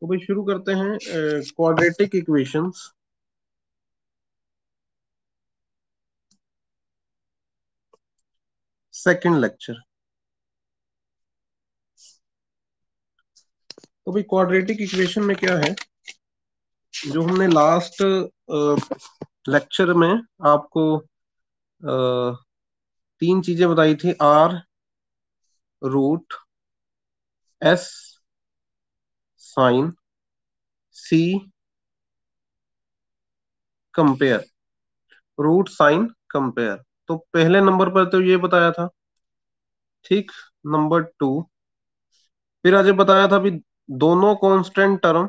तो भाई शुरू करते हैं क्वाड्रेटिक इक्वेशंस। Second lecture. तो भाई क्वाड्रेटिक इक्वेशन में क्या है, जो हमने लास्ट लेक्चर में आपको तीन चीजें बताई थी। R, root, S sign, C compare. Root sign compare. तो पहले नंबर पर तो ये बताया था, ठीक। नंबर टू, फिर आज बताया था भी दोनों कांस्टेंट टर्म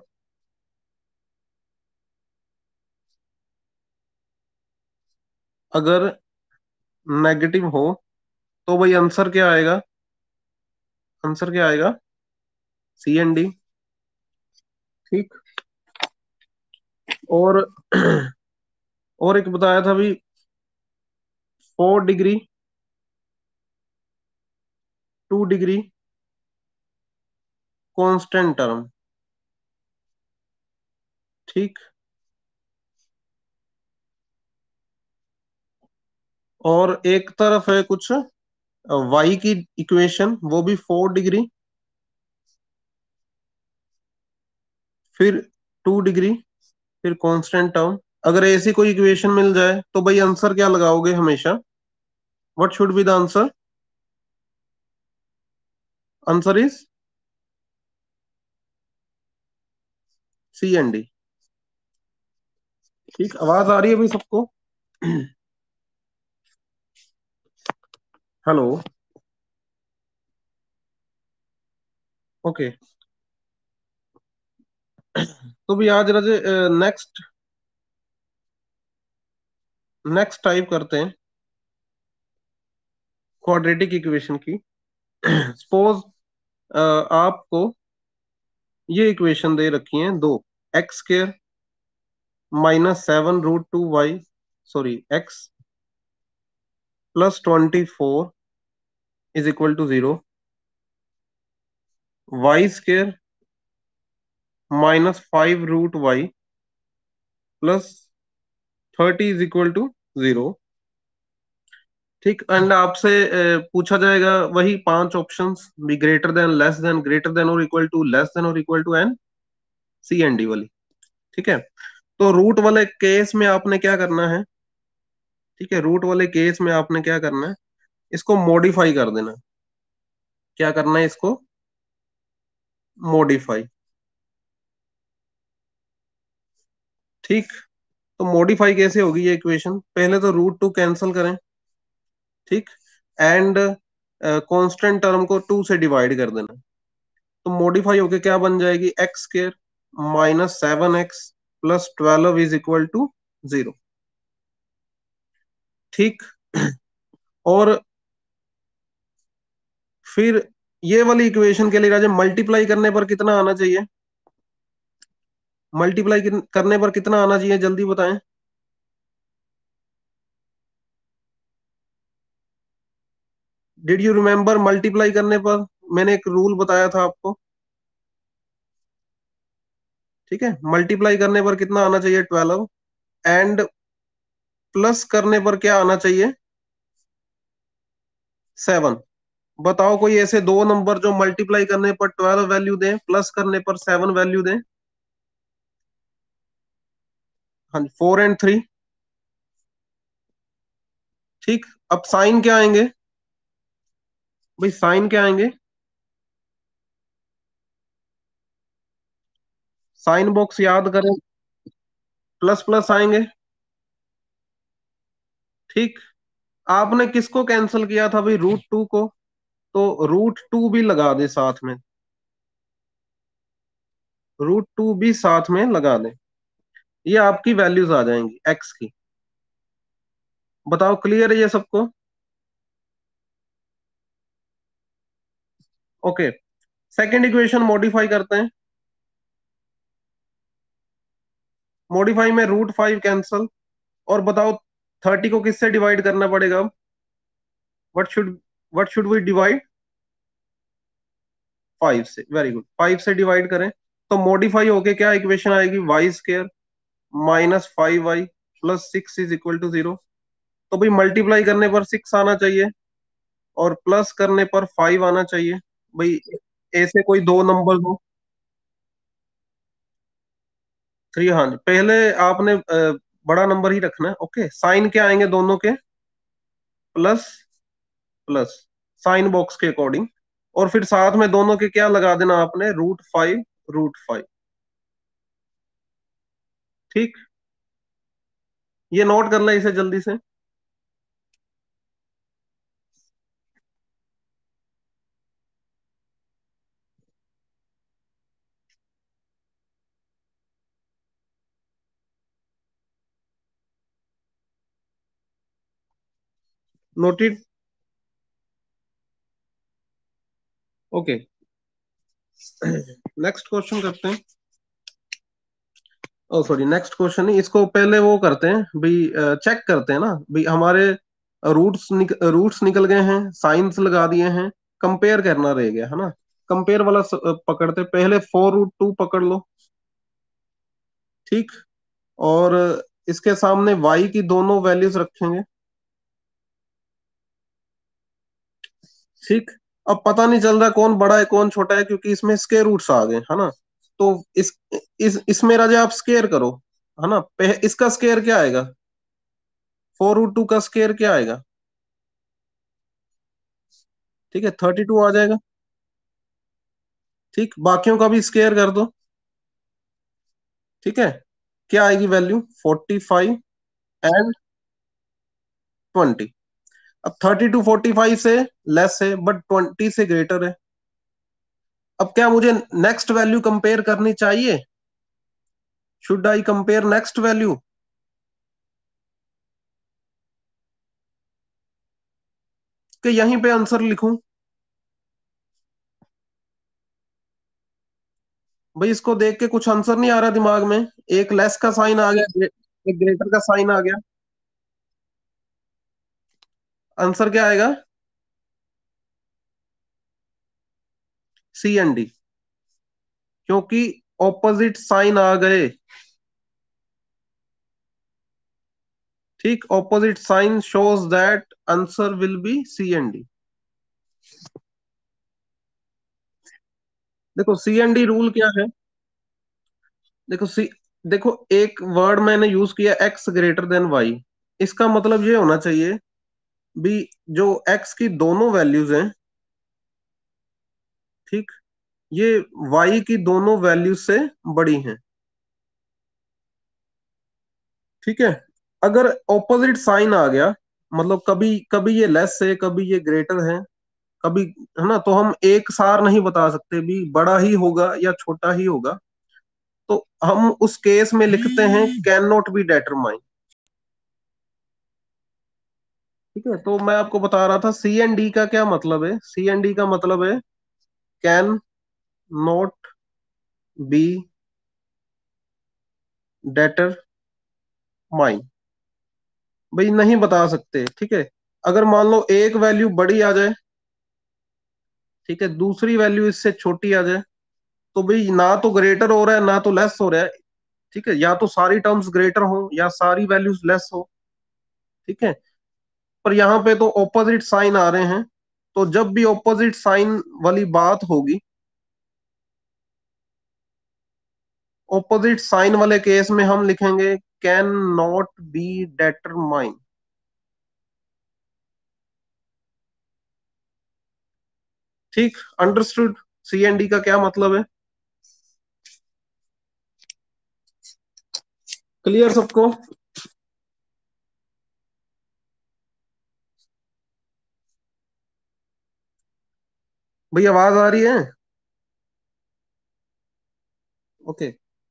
अगर नेगेटिव हो तो भाई आंसर क्या आएगा, आंसर क्या आएगा, सी एन डी। ठीक। और और एक बताया था भी 4 डिग्री, 2 डिग्री कांस्टेंट टर्म। ठीक। और एक तरफ है कुछ वाई की इक्वेशन, वो भी 4 डिग्री, फिर 2 डिग्री, फिर कांस्टेंट टर्म। अगर ऐसी कोई इक्वेशन मिल जाए तो भाई आंसर क्या लगाओगे हमेशा, what should be the answer, answer is C N D. ठीक, आवाज आ रही है भाई सबको? हेलो। ओके। तो भी आज रजे नेक्स्ट नेक्स्ट टाइप करते हैं क्वाड्रेटिक इक्वेशन की। सपोज आपको ये इक्वेशन दे रखी है दो, x² -7√2y, sorry x +24 is equal to 0, y² -5√y +30 is equal to 0। ठीक। एंड आपसे पूछा जाएगा वही पांच ऑप्शंस भी, greater than, less than, greater than और इक्वल टू, लेस देन और equal to, N C N D वाली। ठीक है। तो रूट वाले केस में आपने क्या करना है, ठीक है, रूट वाले केस में आपने क्या करना है, इसको मॉडिफाई कर देना। क्या करना है इसको, मॉडिफाई। ठीक। तो मॉडिफाई कैसे होगी ये इक्वेशन, पहले तो √2 कैंसिल करें, ठीक, एंड कांस्टेंट टर्म को 2 से डिवाइड कर देना। तो मॉडिफाई होके क्या बन जाएगी, x² -7x +12 is equal to 0। ठीक। और फिर ये वाली इक्वेशन के लिए राजा मल्टीप्लाई करने पर कितना आना चाहिए, मल्टीप्लाई करने पर कितना आना चाहिए, जल्दी बताएं। डिड यू रिमेम्बर, मल्टीप्लाई करने पर मैंने एक रूल बताया था आपको। ठीक है, मल्टीप्लाई करने पर कितना आना चाहिए, 12, एंड प्लस करने पर क्या आना चाहिए, 7। बताओ कोई ऐसे दो नंबर जो मल्टीप्लाई करने पर 12 वैल्यू दें, प्लस करने पर 7 वैल्यू दें। हाँ जी, 4 और 3। ठीक। अब साइन क्या आएंगे, भाई साइन क्या आएंगे, साइन बॉक्स याद करें, प्लस प्लस आएंगे। ठीक। आपने किसको कैंसिल किया था भाई, √2 को, तो √2 भी लगा दे साथ में, √2 भी साथ में लगा दें, ये आपकी वैल्यूज आ जाएंगी एक्स की। बताओ क्लियर है ये सबको? ओके। सेकंड इक्वेशन मॉडिफाई करते हैं। मॉडिफाई में √5 कैंसल। और बताओ 30 को किससे डिवाइड करना पड़ेगा अब, व्हाट शुड वी डिवाइड, 5 से। वेरी गुड, 5 से डिवाइड करें तो मॉडिफाई होके क्या इक्वेशन आएगी, Y square minus 5y plus 6 = 0। तो भाई मल्टीप्लाई करने पर 6 आना चाहिए और प्लस करने पर 5 आना चाहिए। भाई ऐसे कोई दो नंबर हो। 3, हाँ जी, पहले आपने बड़ा नंबर ही रखना है। ओके, साइन क्या आएंगे दोनों के, प्लस प्लस, साइन बॉक्स के अकॉर्डिंग। और फिर साथ में दोनों के क्या लगा देना आपने, √5 √5। ठीक, ये नोट कर ले इसे जल्दी से। नोटेड। ओके, नेक्स्ट क्वेश्चन करते हैं। ओ सॉरी, नेक्स्ट क्वेश्चन नहीं, इसको पहले वो करते हैं भाई, चेक करते हैं ना भाई, हमारे रूट्स निकल गए हैं, साइंस लगा दिए हैं, कंपेयर करना रह गया है ना। कंपेयर वाला पकड़ते, पहले 4√2 पकड़ लो। ठीक, और इसके सामने y की दोनों वैल्यूज रखेंगे। ठीक, अब पता नहीं चल रहा कौन बड़ा है कौन छोटा है, क्योंकि इसमें स्केयर रूट्स आ गए है ना। तो इसमें राजा आप स्केयर करो, है ना। इसका स्केयर क्या आएगा, 4√2 का स्केयर क्या आएगा। ठीक है, 32 आ जाएगा। ठीक, बाकियों का भी स्केयर कर दो। ठीक है, क्या आएगी वैल्यू, 45 एंड 20। अब 32 45 से लेस है बट 20 से ग्रेटर है। अब क्या मुझे नेक्स्ट वैल्यू कंपेयर करनी चाहिए, should I compare next value. कि यहीं पे आंसर लिखूं। भाई इसको देख के कुछ आंसर नहीं आ रहा दिमाग में। एक लेस का साइन आ गया, एक ग्रेटर का साइन आ गया। आंसर क्या आएगा, C एंड D, क्योंकि ऑपोजिट साइन आ गए। ठीक, opposite sign shows that answer will be C and D। देखो C एंड D रूल क्या है, देखो देखो एक वर्ड मैंने यूज किया, X > Y। इसका मतलब ये होना चाहिए भी, जो X की दोनों वैल्यूज हैं, ठीक, ये Y की दोनों वैल्यूज से बड़ी हैं। ठीक है, अगर ऑपोजिट साइन आ गया, मतलब कभी कभी ये लेस है कभी ये ग्रेटर है, कभी, है ना, तो हम एक सार नहीं बता सकते भी बड़ा ही होगा या छोटा ही होगा। तो हम उस केस में लिखते हैं कैन नॉट बी डेटरमाइन। ठीक है, तो मैं आपको बता रहा था C एंड D का क्या मतलब है। C एंड D का मतलब है कैन नॉट बी डेटरमाइन। भाई नहीं बता सकते। ठीक है, अगर मान लो एक वैल्यू बड़ी आ जाए, ठीक है, दूसरी वैल्यू इससे छोटी आ जाए, तो भाई ना तो ग्रेटर हो रहा है ना तो लेस हो रहा है। ठीक है, या तो सारी टर्म्स ग्रेटर हो या सारी वैल्यूज लेस हो। ठीक है, पर यहाँ पे तो ऑपोजिट साइन आ रहे हैं, तो जब भी ऑपोजिट साइन वाली बात होगी, ऑपोजिट साइन वाले केस में हम लिखेंगे कैन नॉट बी डेटरमाइन। ठीक, अंडरस्टूड। C एंड D का क्या मतलब है, क्लियर सबको। भाई आवाज आ रही है। Okay,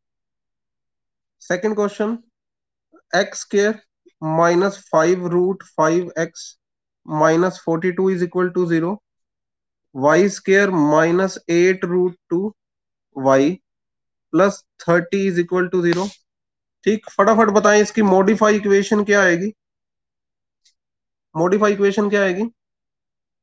second question, X² -5√5X -42 = 0, Y² -8√2Y +30 = 0। ठीक, फटाफट बताएं इसकी मॉडिफाई इक्वेशन क्या आएगी, मॉडिफाई इक्वेशन क्या आएगी।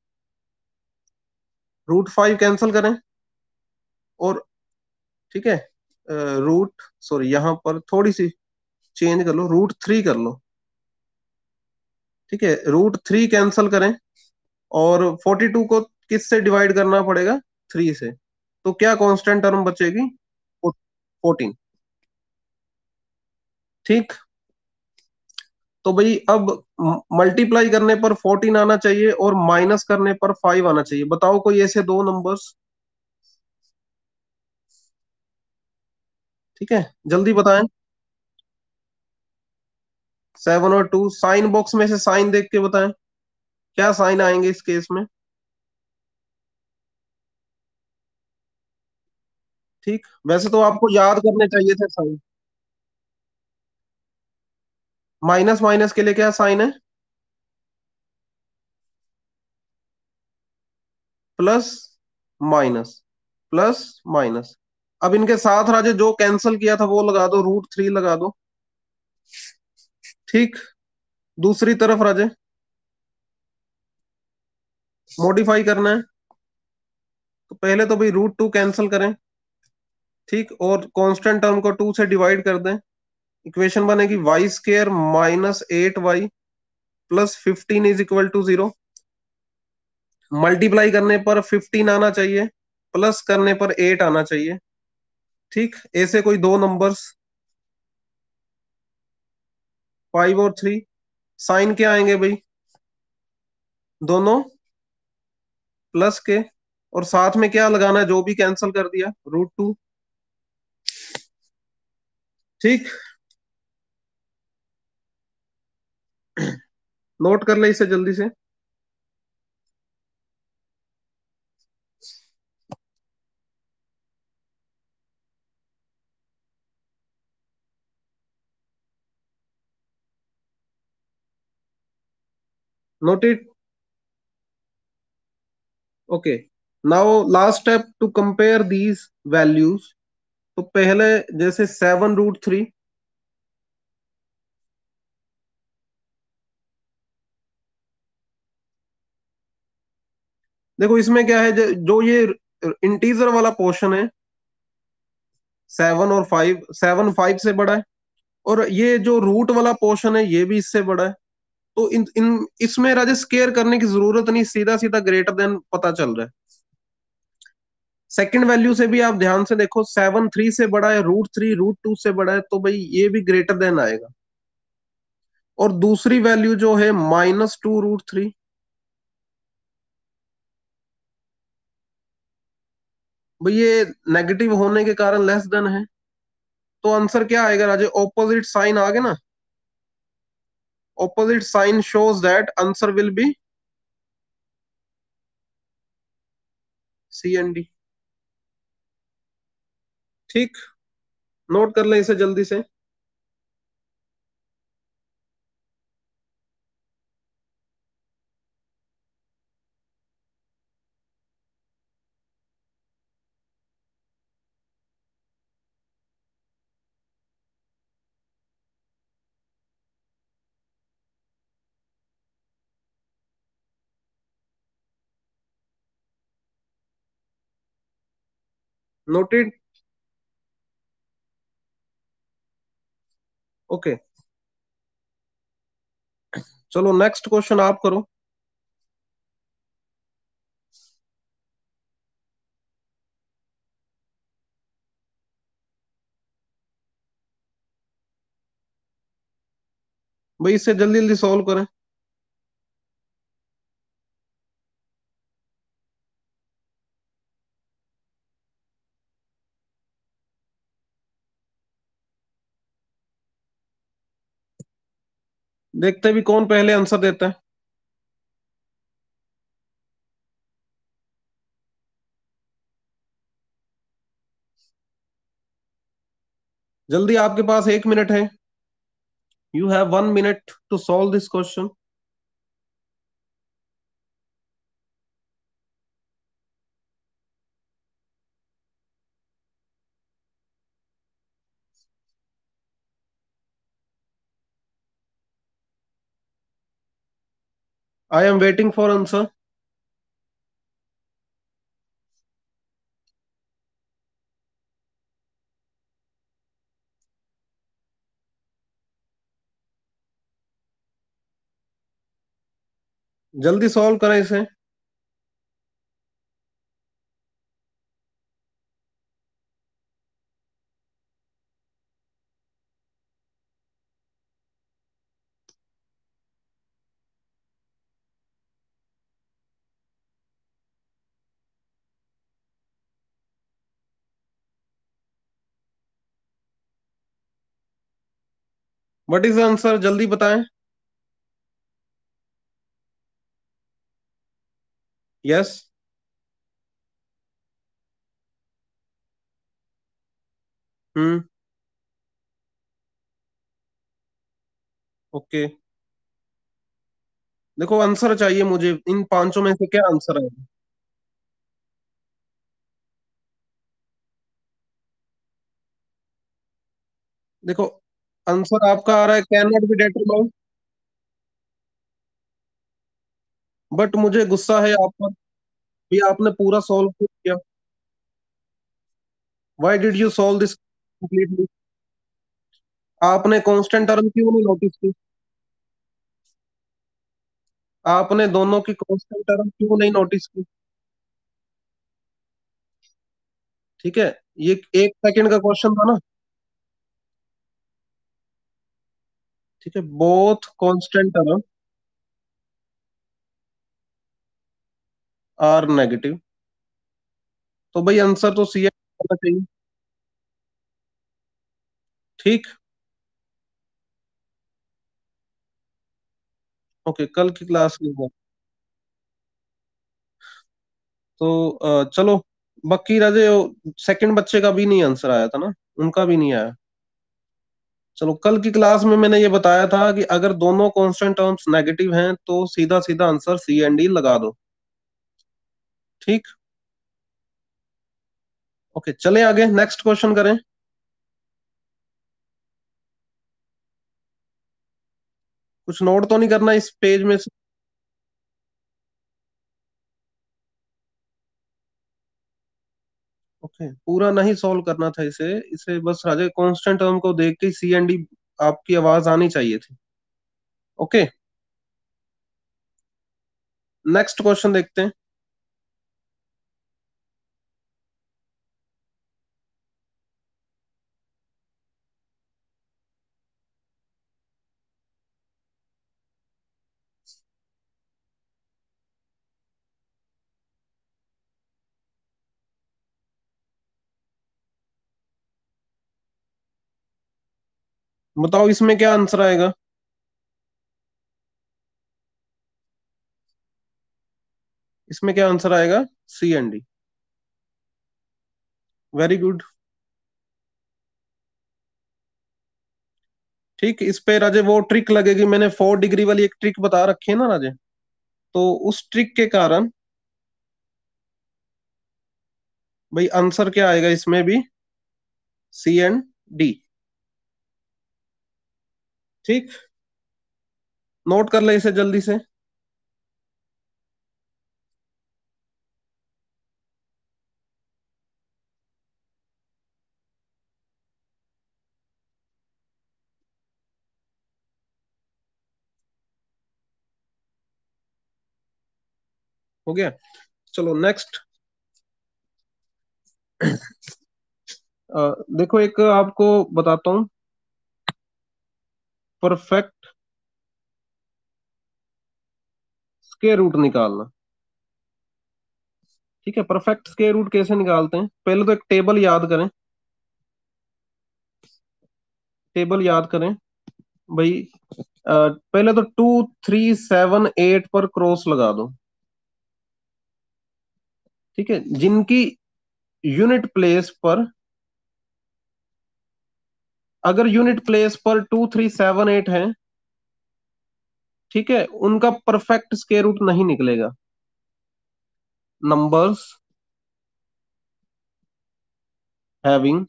√5 कैंसिल करें, और ठीक है, रूट, सॉरी यहाँ पर थोड़ी सी चेंज कर लो, √3 कर लो। ठीक है, √3 कैंसल करें, और 42 को किससे डिवाइड करना पड़ेगा? 3 से। तो क्या कांस्टेंट टर्म बचेगी? 14। ठीक। तो भाई अब मल्टीप्लाई करने पर 14 आना चाहिए और माइनस करने पर 5 आना चाहिए। बताओ कोई ऐसे दो नंबर्स। ठीक है, जल्दी बताएं। 7 और 2, साइन बॉक्स में से साइन देख के बताएं क्या साइन आएंगे इस केस में। ठीक, वैसे तो आपको याद करने चाहिए थे साइन। माइनस माइनस के लिए क्या साइन है? Plus minus, plus minus. अब इनके साथ राजे जो कैंसिल किया था वो लगा दो, √3 लगा दो। ठीक। दूसरी तरफ राजे मॉडिफाई करना है, तो पहले तो भाई √2 कैंसिल करें। ठीक, और कांस्टेंट टर्म को 2 से डिवाइड कर दें। इक्वेशन बनेगी y² - 8y +15 = 0। मल्टीप्लाई करने पर 15 आना चाहिए, प्लस करने पर 8 आना चाहिए। ठीक, ऐसे कोई दो नंबर्स, 5 और 3। साइन क्या आएंगे भाई? दोनों प्लस के, और साथ में क्या लगाना है जो भी कैंसिल कर दिया? √2। ठीक, नोट कर ले इसे जल्दी से। Note it. Okay, now last step to compare these values. तो पहले जैसे 7 √3, देखो इसमें क्या है, जो ये इंटीजर वाला पोर्शन है, 7 और 5, 7 5 से बड़ा है, और ये जो रूट वाला पोर्शन है ये भी इससे बड़ा है। तो इन इन इसमें राजे स्केयर करने की जरूरत नहीं, सीधा सीधा ग्रेटर देन पता चल रहा है। सेकंड वैल्यू से भी आप ध्यान से देखो, 7 3 से बड़ा है, √3 √2 से बड़ा है, तो भाई ये भी ग्रेटर देन आएगा। और दूसरी वैल्यू जो है -2 √3, भाई ये नेगेटिव होने के कारण लेस देन है। तो आंसर क्या आएगा राजे? ऑपोजिट साइन आ गया ना, opposite sign shows that answer will be C and D। ठीक, नोट कर ले इसे जल्दी से। नोटेड। ओके, चलो नेक्स्ट क्वेश्चन आप करो। भाई इससे जल्दी जल्दी सॉल्व करें। देखते भी कौन पहले आंसर देता है। जल्दी, आपके पास 1 मिनट है। You have 1 minute to solve this question. I am waiting for answer. जल्दी सॉल्व करें इसे। व्हाट इज आंसर, जल्दी बताएं। यस। हम्म। ओके। देखो आंसर चाहिए मुझे, इन पांचों में से क्या आंसर है। देखो आंसर आपका आ रहा है can not be determined, but मुझे गुस्सा है आप पर। भी आपने पूरा सॉल्व किया। Why did you solve this completely. आपने कांस्टेंट टर्म क्यों नहीं नोटिस की। आपने दोनों की कांस्टेंट टर्म क्यों नहीं नोटिस की। ठीक है, ये 1 सेकंड का क्वेश्चन था ना। ठीक है, both constant term are negative. तो भाई आंसर तो सी होना चाहिए। ठीक। ओके, कल की क्लास में है। तो चलो, बाकी राजे सेकंड बच्चे का भी नहीं आंसर आया था ना, उनका भी नहीं आया। चलो, कल की क्लास में मैंने ये बताया था कि अगर दोनों कांस्टेंट टर्म्स नेगेटिव हैं तो सीधा सीधा आंसर सी एंड डी लगा दो। ठीक। ओके, चले आगे, नेक्स्ट क्वेश्चन करें। कुछ नोट तो नहीं करना इस पेज में से। ओके, पूरा नहीं सॉल्व करना था इसे। इसे बस राजे कांस्टेंट टर्म को देख के सी एंड डी आपकी आवाज आनी चाहिए थी। ओके, नेक्स्ट क्वेश्चन देखते हैं। बताओ इसमें क्या आंसर आएगा। इसमें क्या आंसर आएगा, C and D. Very good. ठीक, इस पे राजे वो ट्रिक लगेगी, मैंने 4 डिग्री वाली एक ट्रिक बता रखी है ना राजे। तो उस ट्रिक के कारण भाई आंसर क्या आएगा इसमें भी, सी एंड डी। ठीक, नोट कर ले इसे जल्दी से। हो गया। चलो नेक्स्ट। देखो एक आपको बताता हूँ, परफेक्ट स्क्वायर रूट निकालना। ठीक है, परफेक्ट स्क्वायर रूट कैसे निकालते हैं, पहले तो एक टेबल याद करें। टेबल याद करें भाई। पहले तो 2 3 7 8 पर क्रॉस लगा दो। ठीक है, जिनकी यूनिट प्लेस पर, अगर यूनिट प्लेस पर 2 3 7 8 है, ठीक है, उनका परफेक्ट स्क्वायर रूट नहीं निकलेगा। Numbers having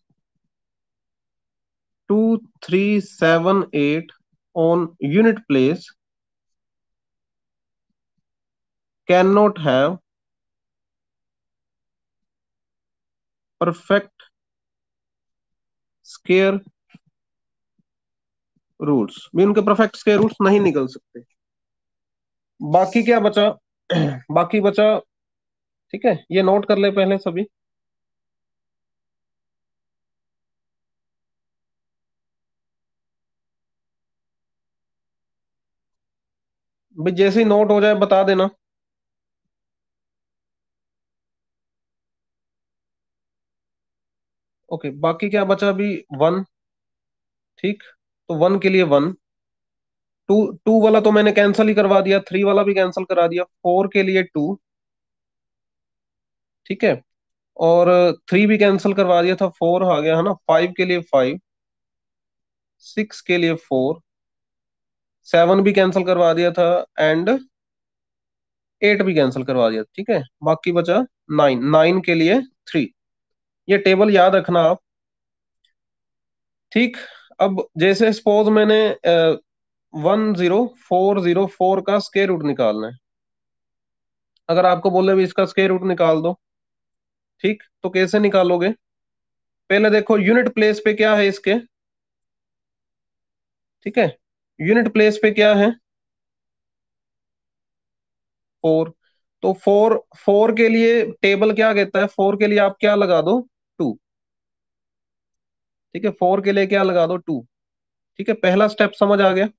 2 3 7 8 on unit place can not have perfect square roots, भी उनके परफेक्ट स्क्वायर रूट्स नहीं निकल सकते। बाकी क्या बचा? बाकी बचा, ठीक है, ये नोट कर ले पहले सभी। भाई जैसे ही नोट हो जाए बता देना। ओके, बाकी क्या बचा अभी? वन। ठीक, तो वन के लिए वन। टू, टू वाला तो मैंने कैंसिल ही करवा दिया, थ्री वाला भी कैंसिल करा दिया, फोर के लिए टू। ठीक है, और थ्री भी कैंसिल करवा दिया था, फोर आ गया है ना, फाइव के लिए फाइव, सिक्स के लिए फोर, सेवन भी कैंसिल करवा दिया था, एंड एट भी कैंसिल करवा दिया। ठीक है, बाकी बचा नाइन, नाइन के लिए थ्री। ये टेबल याद रखना आप। ठीक, अब जैसे सपोज मैंने 10,404 का स्क्वायर रूट निकालना है। अगर आपको बोले भी इसका स्क्वायर रूट निकाल दो, ठीक, तो कैसे निकालोगे? पहले देखो यूनिट प्लेस पे क्या है इसके। ठीक है, यूनिट प्लेस पे क्या है? फोर। तो फोर, फोर के लिए टेबल क्या कहता है? फोर के लिए आप क्या लगा दो? टू। ठीक है, फोर के लिए क्या लगा दो? टू। ठीक है, पहला स्टेप समझ आ गया।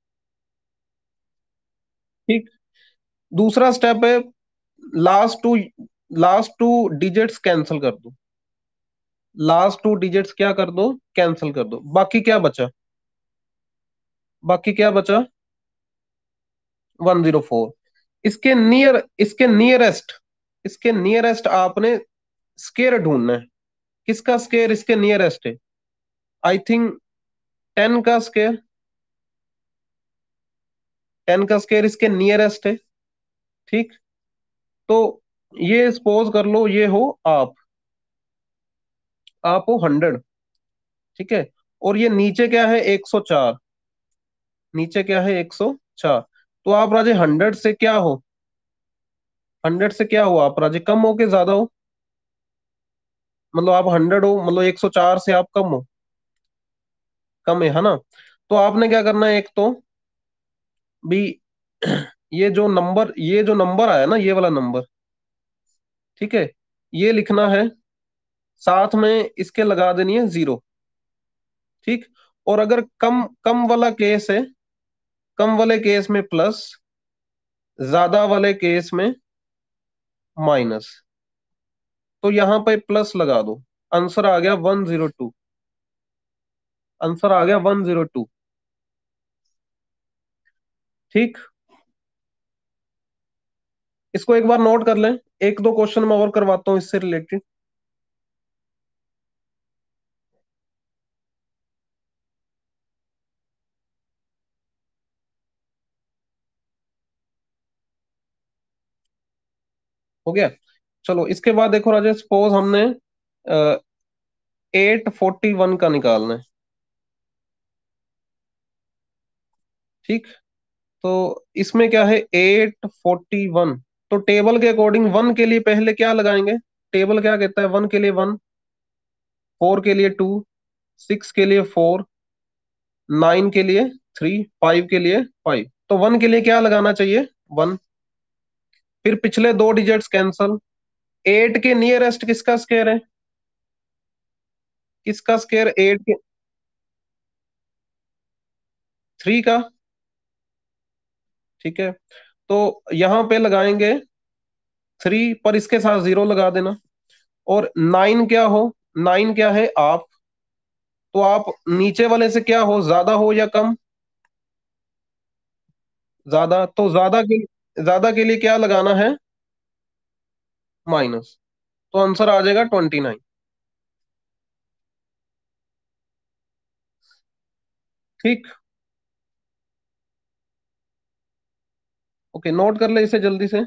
ठीक, दूसरा स्टेप है, last two, last two digits cancel कर दो। लास्ट टू डिजिट्स क्या कर दो? कैंसिल कर दो। बाकी क्या बचा? बाकी क्या बचा? 104। इसके नियर, इसके नियरेस्ट, इसके नियरेस्ट आपने स्केयर ढूंढना है। किसका स्केयर इसके नियरेस्ट है? आई थिंक टेन का स्केयर। टेन का स्केयर इसके नियरेस्ट है। ठीक, तो ये सपोज कर लो ये हो आप हो 100। ठीक है, और ये नीचे क्या है? 104। नीचे क्या है? 104। तो आप राजे 100 से क्या हो? 100 से क्या हो आप राजे? कम हो के ज्यादा हो? मतलब आप 100 हो, मतलब 104 से आप कम हो? कम है ना? तो आपने क्या करना है, एक तो भी ये जो नंबर आया ना, ये वाला नंबर, ठीक है, ये लिखना है, साथ में इसके लगा देनी है जीरो। ठीक, और अगर कम कम वाला केस है, कम वाले केस में प्लस, ज्यादा वाले केस में माइनस। तो यहां पे प्लस लगा दो। आंसर आ गया 102। आंसर आ गया 102। ठीक, इसको एक बार नोट कर लें। एक दो क्वेश्चन मैं और करवाता हूँ इससे रिलेटेड। हो गया? चलो इसके बाद देखो राजेश, सपोज हमने 841 का निकालना है। ठीक, तो इसमें क्या है? 841। तो टेबल के अकॉर्डिंग वन के लिए पहले क्या लगाएंगे? टेबल क्या कहता है? वन के लिए वन, फोर के लिए टू, सिक्स के लिए फोर, नाइन के लिए थ्री, फाइव के लिए फाइव। तो वन के लिए क्या लगाना चाहिए? वन। फिर पिछले दो डिजिट्स कैंसल। एट के नियरेस्ट किसका स्क्वायर है? किसका स्क्वायर एट के? थ्री का। ठीक है, तो यहां पे लगाएंगे थ्री, पर इसके साथ जीरो लगा देना। और नाइन क्या हो? नाइन क्या है? आप। तो आप नीचे वाले से क्या हो? ज्यादा हो या कम? ज्यादा। तो ज्यादा के लिए क्या लगाना है? माइनस। तो आंसर आ जाएगा 29। ठीक, ओके, नोट कर ले इसे जल्दी से।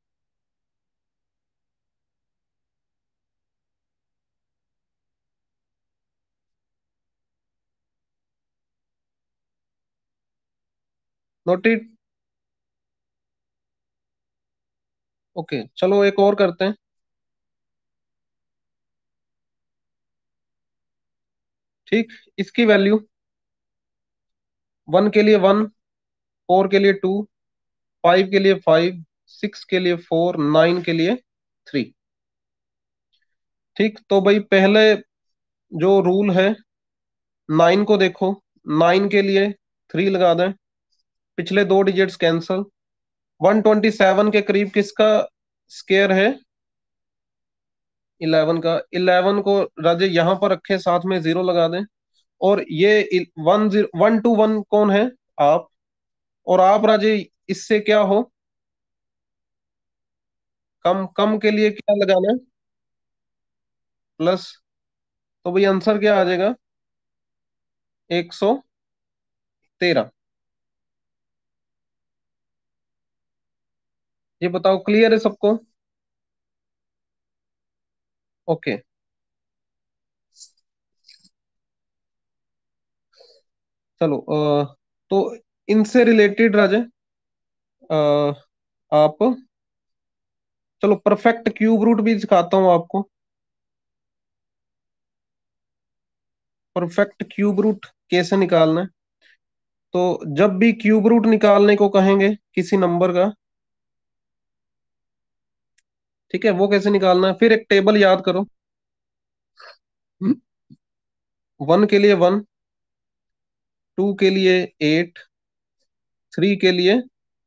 नोटेड। ओके, चलो एक और करते हैं। ठीक, इसकी वैल्यू वन के लिए वन, फोर के लिए टू, 5 के लिए 5, 6 के लिए 4, 9 के लिए 3। ठीक, तो भाई पहले जो रूल है, 9 को देखो, 9 के लिए 3 लगा दें, पिछले दो डिजिट्स कैंसल। 127 के करीब किसका स्केयर है? 11 का। 11 को राजे यहां पर रखे, साथ में जीरो लगा दें। और ये 1 1 कौन है? आप। और आप राजे इससे क्या हो? कम। कम के लिए क्या लगाना है? प्लस। तो भाई आंसर क्या आ जाएगा? 113। ये बताओ, क्लियर है सबको? ओके। चलो, तो इनसे रिलेटेड राजे, अ, आप, चलो परफेक्ट क्यूब रूट भी सिखाता हूं आपको। परफेक्ट क्यूब रूट कैसे निकालना है? तो जब भी क्यूब रूट निकालने को कहेंगे किसी नंबर का, ठीक है, वो कैसे निकालना है? फिर एक टेबल याद करो। 1 के लिए 1, 2 के लिए 8, 3 के लिए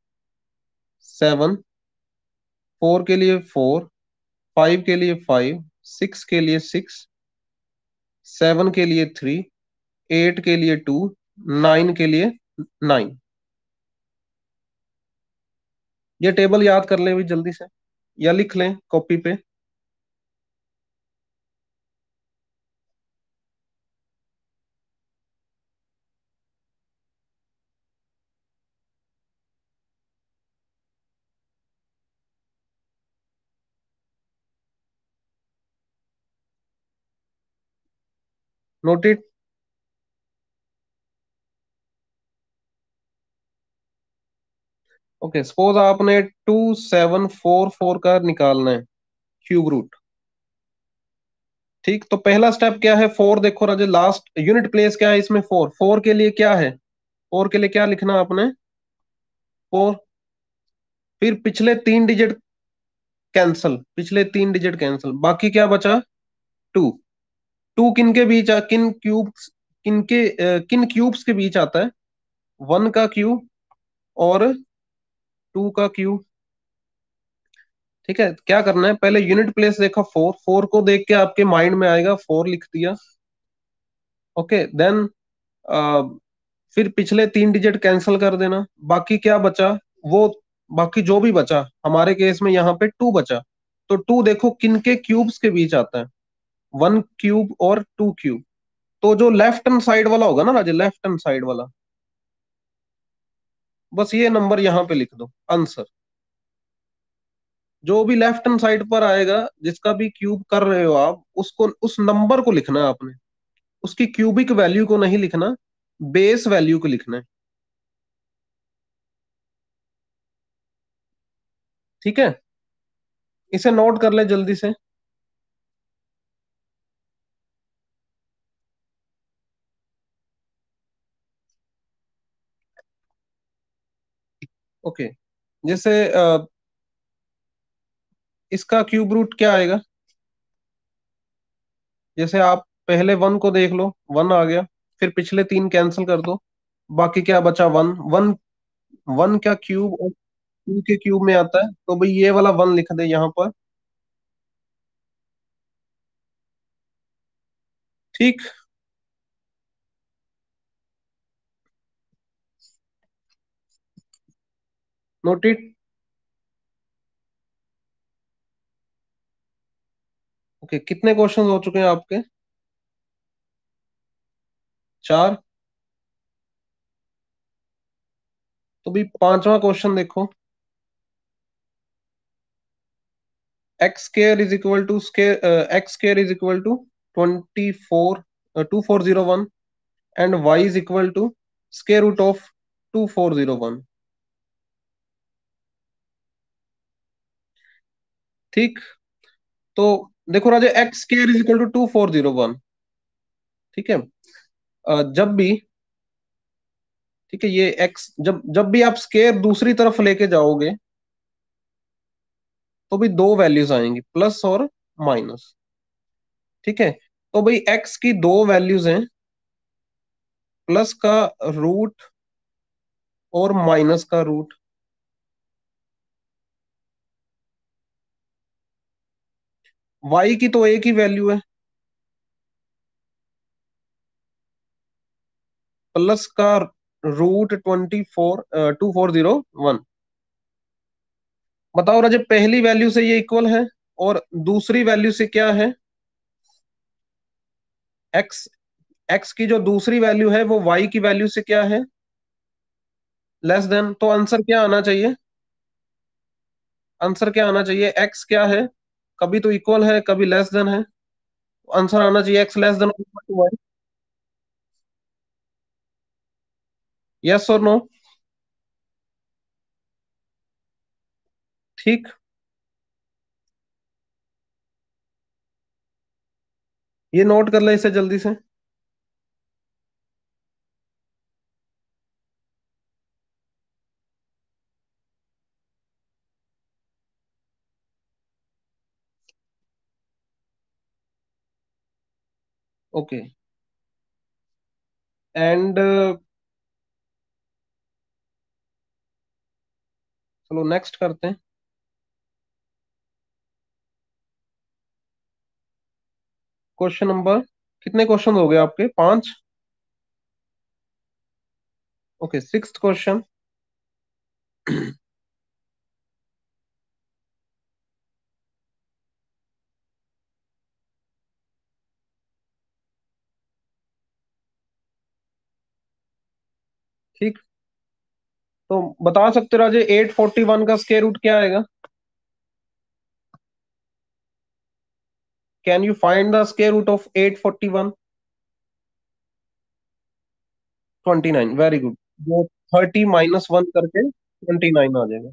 7, 4 के लिए 4, 5 के लिए 5, 6 के लिए 6, 7 के लिए 3, 8 के लिए 2, 9 के लिए 9। ये टेबल याद कर लें भी जल्दी से, या लिख लें कॉपी पे। Note it. ओके, सपोज आपने 2744 का निकालना है क्यूब रूट। ठीक, तो पहला स्टेप क्या है? 4 देखो राजे, लास्ट यूनिट प्लेस क्या है इसमें? 4। 4 के लिए क्या है? 4 के लिए क्या लिखना आपने? 4। फिर पिछले तीन डिजिट कैंसल, पिछले तीन डिजिट कैंसल, बाकी क्या बचा? 2। 2 किन के बीच किन क्यूब्स, किन क्यूब्स के बीच आता है? 1 का क्यूब और 2 का क्यूब। ठीक है, क्या करना है? पहले यूनिट प्लेस देखा 4, 4 को देख के आपके माइंड में आएगा 4 लिख दिया। ओके, देन फिर पिछले तीन डिजिट कैंसिल कर देना, बाकी क्या बचा? वो, बाकी जो भी बचा, हमारे केस में यहाँ पे 2 बचा। तो 2 देखो किनके क्यूब्स के बीच आता है? 1 क्यूब और 2 क्यूब। तो जो लेफ्ट हैंड साइड वाला होगा ना राजे, लेफ्ट हैंड साइड वाला, बस ये नंबर यहाँ पे लिख दो आंसर। जो भी लेफ्ट हैंड साइड पर आएगा, जिसका भी क्यूब कर रहे हो आप, उसको, उस नंबर को लिखना है आपने। उसकी क्यूबिक वैल्यू को नहीं लिखना, बेस वैल्यू को लिखना है। ठीक है, इसे नोट कर ले जल्दी से। ओके, जैसे इसका क्यूब रूट क्या आएगा? जैसे आप पहले 1 को देख लो, 1 आ गया। फिर पिछले तीन कैंसिल कर दो, बाकी क्या बचा? 1। 1, 1 का क्यूब और 2 के क्यूब में आता है, तो भाई ये वाला 1 लिख दे यहाँ पर। ठीक, नोटेड। ओके, कितने क्वेश्चन हो चुके हैं आपके? 4। तो भी पांचवा क्वेश्चन देखो। X square is equal to square, x square is equal to 24, 2401, and y is equal to square root of 2401। ठीक, तो देखो राजा, x square is equal to 2401। ठीक है, जब भी ठीक है, ये एक्स जब जब भी आप स्केयर दूसरी तरफ लेके जाओगे तो भी दो वैल्यूज आएंगी, प्लस और माइनस। ठीक है, तो भाई एक्स की दो वैल्यूज हैं, प्लस का रूट और माइनस का रूट। वाई की तो एक ही वैल्यू है, प्लस का रूट 24 2401। बताओ राजे, पहली वैल्यू से ये इक्वल है, और दूसरी वैल्यू से क्या है, एक्स। एक्स की जो दूसरी वैल्यू है वो वाई की वैल्यू से क्या है, लेस देन। तो आंसर क्या आना चाहिए, आंसर क्या आना चाहिए, एक्स क्या है, कभी तो इक्वल है कभी लेस देन है। आंसर आना चाहिए x less than y. Yes और नो। ठीक, ये नोट कर ले इसे जल्दी से। ओके, एंड चलो नेक्स्ट करते हैं। क्वेश्चन नंबर, कितने क्वेश्चन हो गए आपके, पांच। Okay, sixth question. ठीक, तो बता सकते हो राजे 841 का स्क्वायर रूट क्या आएगा, can you find the square root of 841? 29, very good. वो 30 - 1 करके 29 आ जाएगा।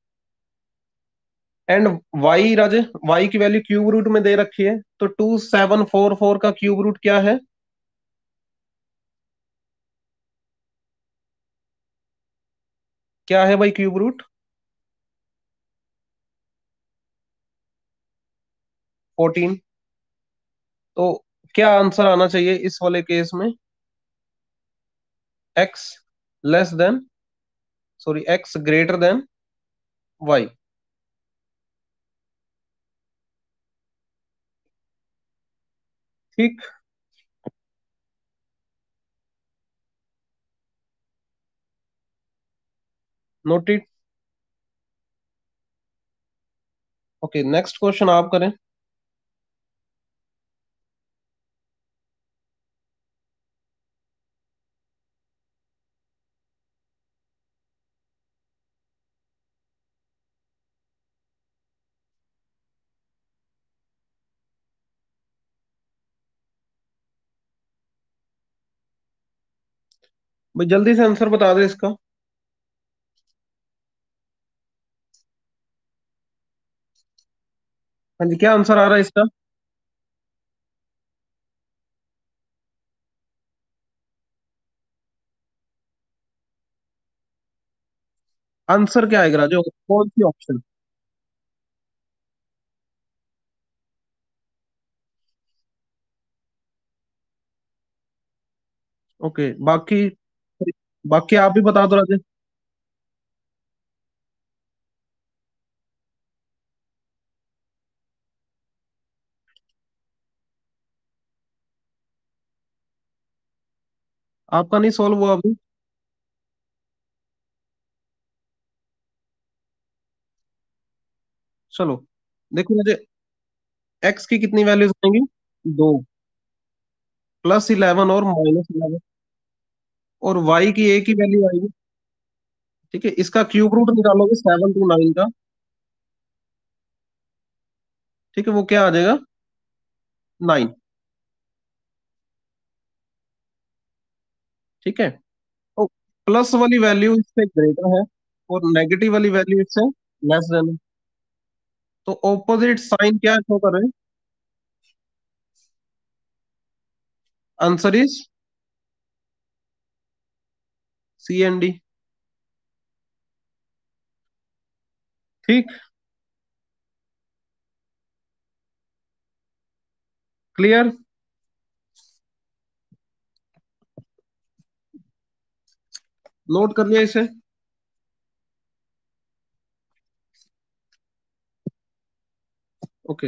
एंड वाई राजे, वाई की वैल्यू क्यूब रूट में दे रखी है, तो 2744 का क्यूब रूट क्या है, क्या है भाई क्यूब रूट? 14। तो क्या आंसर आना चाहिए इस वाले केस में, x less than, sorry x greater than y. ठीक, नोटेड। ओके, नेक्स्ट क्वेश्चन आप करें। भाई जल्दी से आंसर बता दे इसका। हाँ जी, क्या आंसर आ रहा है इसका? आंसर क्या आएगा राजू, कौन सी ऑप्शन? ओके, बाकी, बाकी आप भी बता दो राजे। आपका नहीं सॉल्व हुआ अभी? चलो, देखो राजे, एक्स की कितनी वैल्यूज आएंगी, दो, +11 और -11, और वाई की एक ही वैल्यू आएगी। ठीक है, इसका क्यूब रूट निकालोगे 7 to 9 का। ठीक है, वो क्या आ जाएगा, 9। ठीक है, तो प्लस वाली वैल्यू इससे ग्रेटर है, और नेगेटिव वाली वैल्यू इससे लेस देन है। तो ऑपोजिट साइन क्या शो कर रहे हैं, answer is C N D. ठीक। क्लियर। नोट कर लिया इसे। Okay.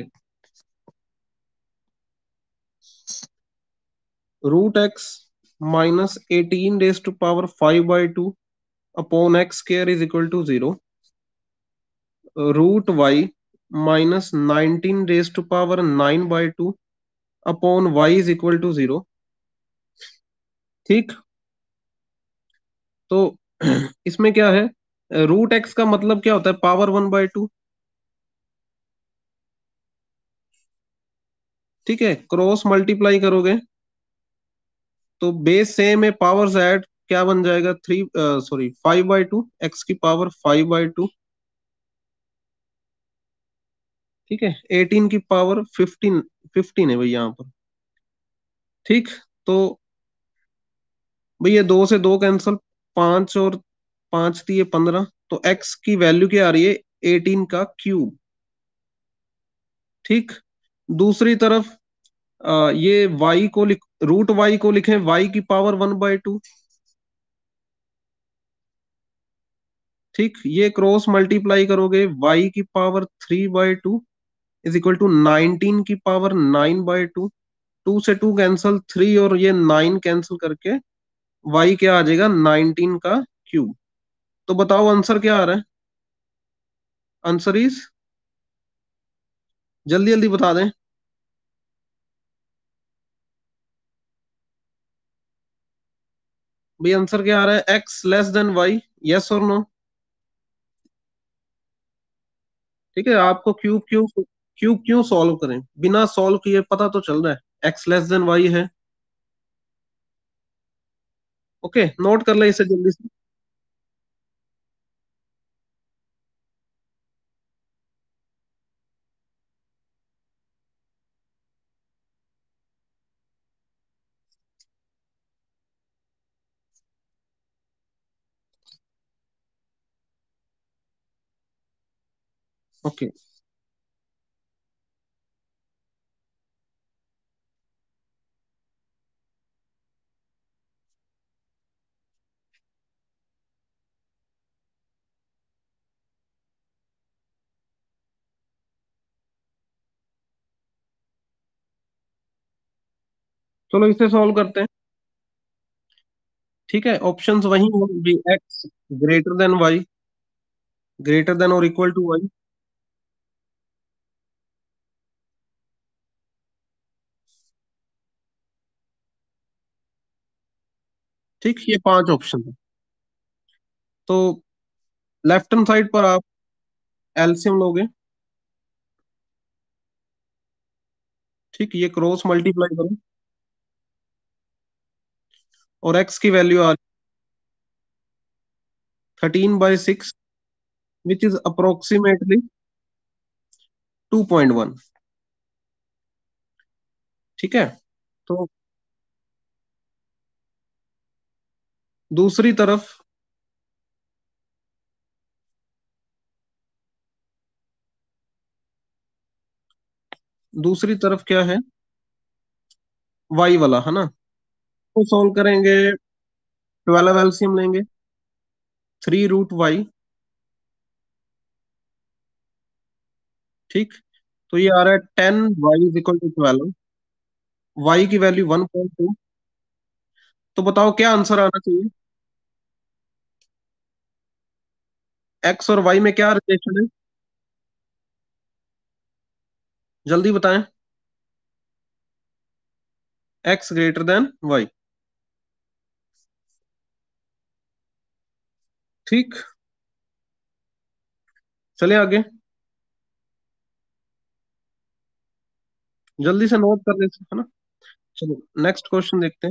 Root x minus 18 raised to power 5/2 upon x square is equal to 0। Root y minus 19 raised to power 9/2 upon y is equal to 0। ठीक। तो इसमें क्या है, root x का मतलब क्या होता है, पावर 1/2। ठीक है, क्रॉस मल्टीप्लाई करोगे तो बेस सेम है, पावर्स ऐड क्या बन जाएगा, 5/2, एक्स की पावर 5/2। ठीक है, 18 की पावर 15, 15 है भाई यहाँ पर। ठीक। तो भाई ये दो से दो कैंसल, पांच और पांच दिए 15, तो एक्स की वैल्यू क्या आ रही है, 18 का क्यूब। ठीक। दूसरी तरफ ये वाई को लिख, रूट वाई को लिखें वाई की पावर 1/2। ठीक, ये क्रॉस मल्टीप्लाई करोगे वाई की पावर 3/2 इज इक्वल टू 19 की पावर 9/2। टू से टू कैंसल, थ्री और ये नाइन कैंसल करके वाई क्या आ जाएगा, 19 का क्यूब। तो बताओ आंसर क्या आ रहा है। आंसर इज, जल्दी जल्दी बता दें। भाई आंसर क्या आ रहा है, x less than y, yes और नो। ठीक है, आपको क्यूब क्यों, क्यूब क्यों सॉल्व करें, बिना सॉल्व किए पता तो चल रहा है एक्स लेस देन वाई है। ओके, नोट कर ले इसे जल्दी से। ओके, चलो इसे सॉल्व करते हैं। ठीक है, ऑप्शंस वही होंगे, x greater than y, greater than और इक्वल टू वाई। ठीक, ये पांच ऑप्शन है। तो लेफ्ट हैंड साइड पर आप एलसीएम लोगे। ठीक, ये क्रॉस मल्टीप्लाई करो और एक्स की वैल्यू आ 13/6 विच इज अप्रोक्सीमेटली 2.1। ठीक है। तो दूसरी तरफ, दूसरी तरफ क्या है, वाई वाला है ना। तो सॉल्व करेंगे, 12 एलसीएम लेंगे, 3 रूट वाई। ठीक। तो ये आ रहा है 10 y is equal to 12, y की वैल्यू 1.2। तो बताओ क्या आंसर आना चाहिए, एक्स और वाई में क्या रिलेशन है, जल्दी बताएं। X greater than y. ठीक, चले आगे, जल्दी से नोट कर लेते है ना। चलो नेक्स्ट क्वेश्चन देखते हैं।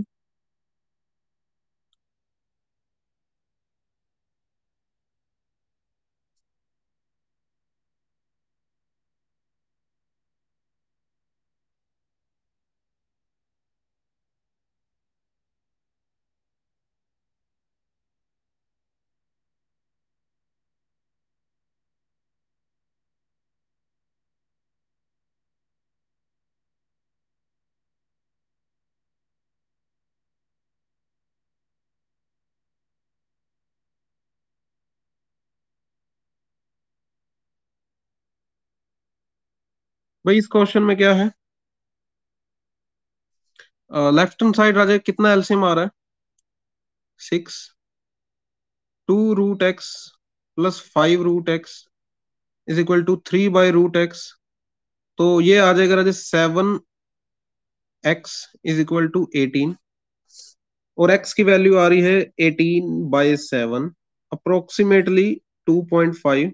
भाई इस क्वेश्चन में क्या है, लेफ्ट हैंड साइड राजा कितना एलसीएम आ रहा है, 6, 2 root x plus 5 root x is equal to 3/√x। तो ये आ जाएगा राजा 7x इज इक्वल टू 18, और x की वैल्यू आ रही है 18/7, अप्रोक्सीमेटली 2.5।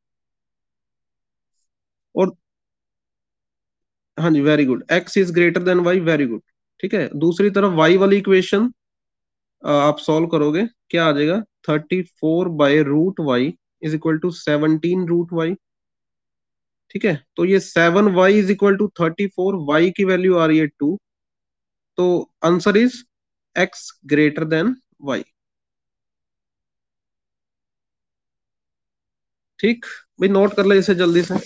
और हाँ जी, very good, x is greater than y, very good. ठीक है, दूसरी तरफ y वाली इक्वेशन आप सॉल्व करोगे, क्या आ जाएगा, 34/√y is equal to 17√y। ठीक है, तो ये 7y is equal to 34, y की वैल्यू आ रही है 2, तो answer is x greater than y। ठीक, भाई नोट कर ले इसे जल्दी से।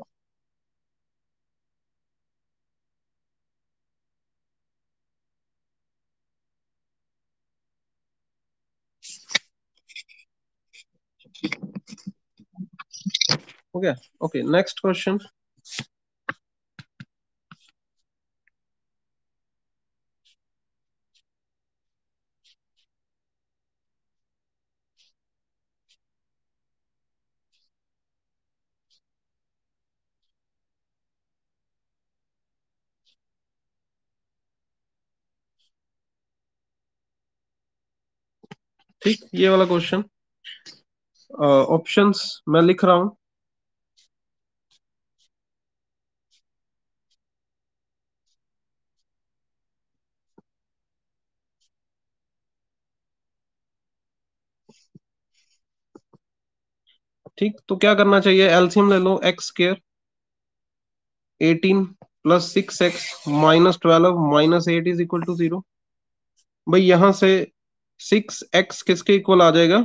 हो गया, ओके, नेक्स्ट क्वेश्चन। ठीक, ये वाला क्वेश्चन, ऑप्शंस मैं लिख रहा हूं। ठीक, तो क्या करना चाहिए, एलसीएम ले लो, x² 18 plus 6x minus 12 minus 8 is equal to 0। भाई यहां से 6x किसके इक्वल आ जाएगा,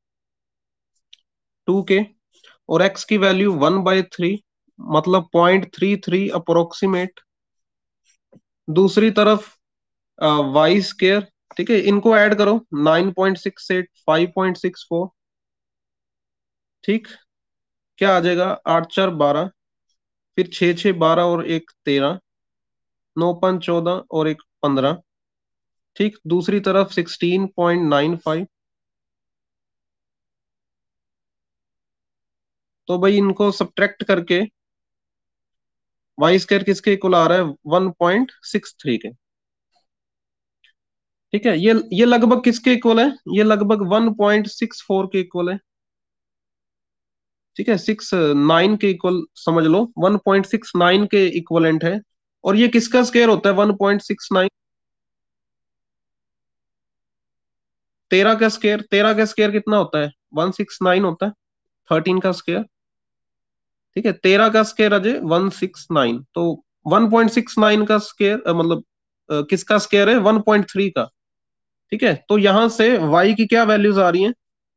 2 के, और x की वैल्यू 1/3, मतलब 0.33 अप्रोक्सीमेट। दूसरी तरफ y², ठीक है, इनको ऐड करो, 9.68 5.64। ठीक, क्या आ जाएगा, 8×4 = 12, फिर 6×6 = 12 और 1 = 13, 9×5 = 14 और 1 = 15। ठीक, दूसरी तरफ 16.95। तो भाई इनको सब्ट्रैक्ट करके y² किसके इक्वल आ रहा है, 1.63 के। ठीक है, ये लगभग किसके इक्वल है, ये लगभग 1.64 के इक्वल है। ठीक है, 6 9 के इक्वल समझ लो, 1.69 के इक्वलेंट है। और ये किसका स्क्वायर होता है 1.69, 13 का स्क्वायर, 13 का स्क्वायर कितना होता है, 169 होता है, 13 का स्क्वायर। ठीक है, 13 का स्क्वायर अजय 169, तो 1.69 का स्क्वायर मतलब किसका स्क्वायर है, 1.3 का। ठीक है, तो यहां से y की क्या वैल्यूज आ रही हैं,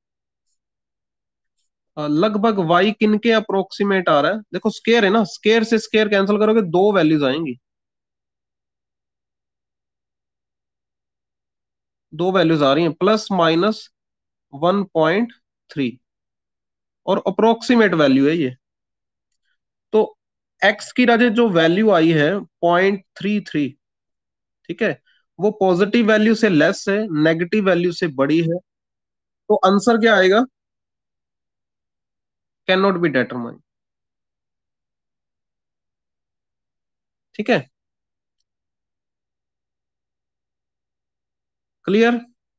लगभग y किन के अप्रोक्सीमेट आ रहा है, देखो स्क्वायर है ना, स्क्वायर से स्क्वायर कैंसिल करोगे, दो वैल्यूज आएंगी, दो वैल्यूज आ रही हैं, +/-1.3, और अप्रोक्सीमेट वैल्यू है ये। तो x की राजे जो वैल्यू आई है 0.33, ठीक है, वो पॉजिटिव वैल्यू से लेस है, नेगेटिव वैल्यू से बड़ी है, तो आंसर क्या आएगा, कैन नॉट बी डिटरमाइन। ठीक है, क्लियर,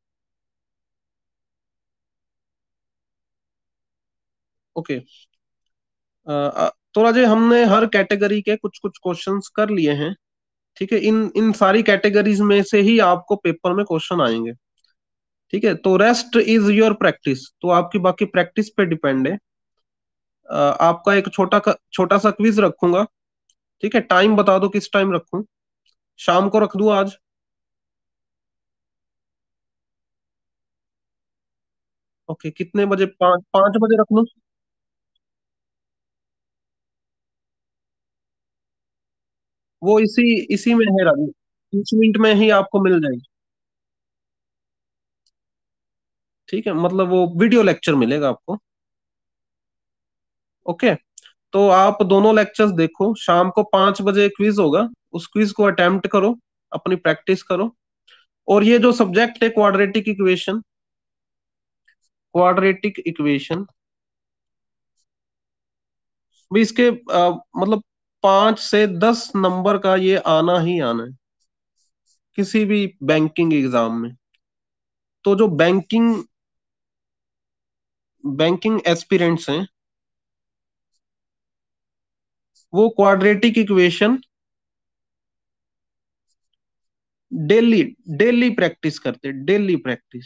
ओके। तो राजे हमने हर कैटेगरी के कुछ कुछ क्वेश्चंस कर लिए हैं। ठीक है, इन इन सारी कैटेगरीज में से ही आपको पेपर में क्वेश्चन आएंगे। ठीक है, तो रेस्ट इज योर प्रैक्टिस, तो आपकी बाकी प्रैक्टिस पे डिपेंड है। आपका एक छोटा सा क्विज रखूंगा। ठीक है, टाइम बता दो किस टाइम रखूं, शाम को रख दूं आज, ओके, कितने बजे, 5 5 बजे रख लूं। वो इसी इसी में है राजू, 20 मिनट में ही आपको मिल जाएगी। ठीक है, मतलब वो वीडियो लेक्चर मिलेगा आपको। ओके, तो आप दोनों लेक्चर्स देखो, शाम को 5 बजे क्विज होगा, उस क्विज को अटेम्प्ट करो, अपनी प्रैक्टिस करो। और ये जो सब्जेक्ट है क्वाड्रेटिक इक्वेशन भी इसके मतलब 5 से 10 नंबर का ये आना ही आना है किसी भी बैंकिंग एग्जाम में। तो जो बैंकिंग बैंकिंग एस्पिरेंट्स हैं वो quadratic equation daily daily practice करते, डेली प्रैक्टिस।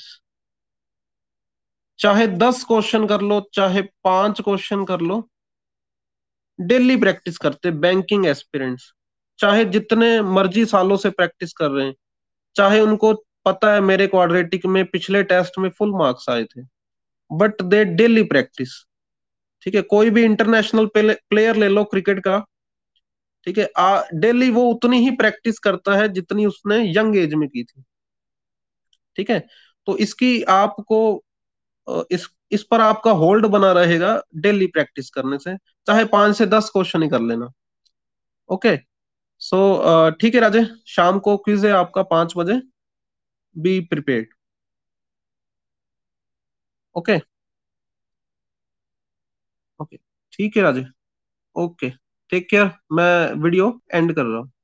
चाहे 10 क्वेश्चन कर लो, चाहे 5 क्वेश्चन कर लो, डेली प्रैक्टिस करते बैंकिंग एस्पिरेंट्स। चाहे जितने मर्जी सालों से प्रैक्टिस कर रहे हैं, चाहे उनको पता है मेरे क्वाड्रेटिक में पिछले टेस्ट में फुल मार्क्स आए थे, बट दे डेली प्रैक्टिस। ठीक है, कोई भी इंटरनेशनल प्लेयर ले लो क्रिकेट का, ठीक है, डेली वो उतनी ही प्रैक्टिस करता है जितनी उसने यंग एज में की थी। ठीक है, तो इसकी आपको इस पर आपका होल्ड बना रहेगा डेली प्रैक्टिस करने से, चाहे 5 से 10 क्वेश्चन ही कर लेना। ओके, सो ठीक है राजे, शाम को क्विज है आपका 5 बजे, बी प्रिपेयर्ड। ओके। ओके, ठीक है राजे। ओके, टेक केयर, मैं वीडियो एंड कर रहा हूँ।